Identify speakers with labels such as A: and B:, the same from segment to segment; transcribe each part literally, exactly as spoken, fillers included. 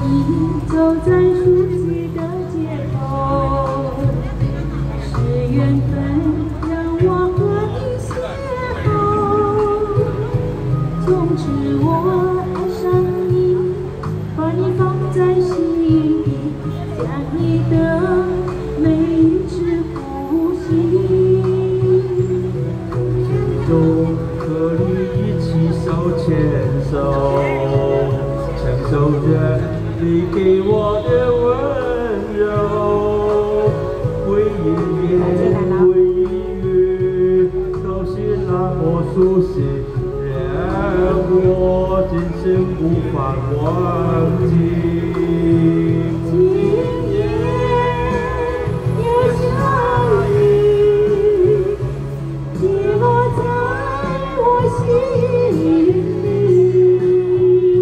A: 你走在熟悉的街头，是缘分让我和你邂逅。从此我爱上你，把你放在心里，将你的每一次呼吸。
B: 中和你一起手牵手，享受着你给我的温柔。回忆夜，回忆月，都是那么熟悉，让我今生无法忘记。
A: 今夜又相遇，跌落在我心里。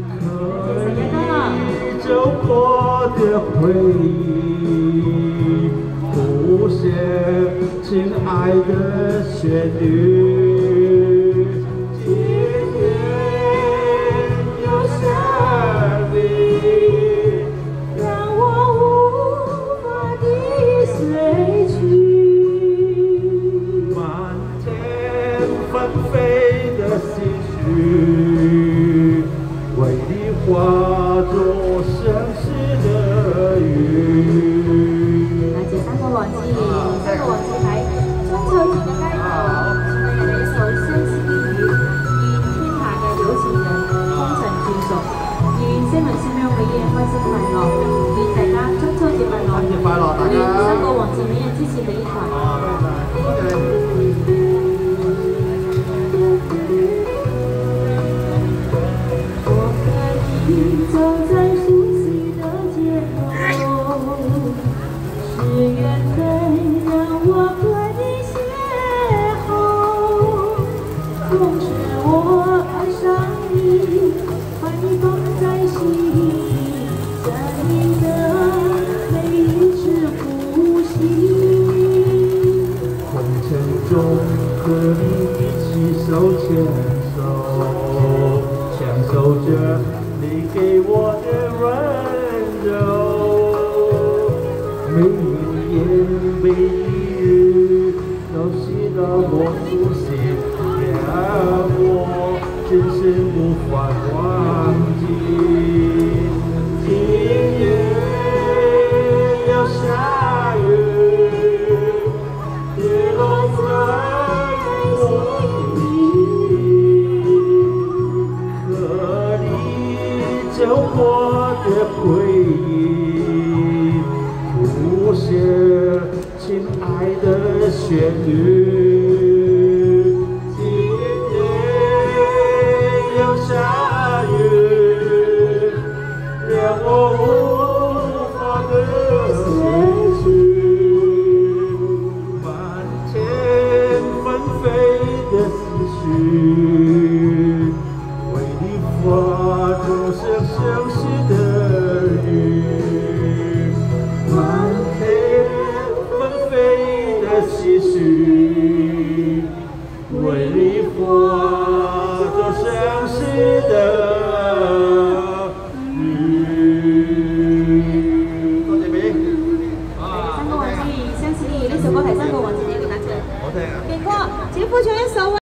B: 走过的回忆，谱写亲爱的旋律。今夜又相遇，
A: 让我无法地睡去。
B: 漫天纷飞的思绪，为你化作相思的雨。
A: 那这三个王子，三个王子喺中秋節嘅街頭，唱嘅呢首相思的雨，願天下嘅有情人終成眷屬，願西文小喵每日開心快樂，願大家中秋節快樂，
B: 新年快樂，大家！
A: 願三個王子每日支持你一團。
B: 多謝。
A: 你走在熟悉的街头，是缘分让我和你邂逅。从此我爱上你，把你放在心里，在你的每一次呼吸。
B: 红尘中和你一起手牵手，享受着你给我的温柔。每一夜每一日都是那么熟悉，让我今生无法忘记。今夜又下雨，跌落在我心里，和你走过的回忆，谱写亲爱的旋律。今夜又下雨，让我无法的睡去。漫天纷飞的思绪，为你化作相相思的雨。漫天纷飞的思绪，为你化作相思的雨。多謝你。
A: 三個王子，相思的雨呢首歌係三個王子你哋揀出嚟。
B: 好聽啊！
A: 勁哥，請歡唱一首。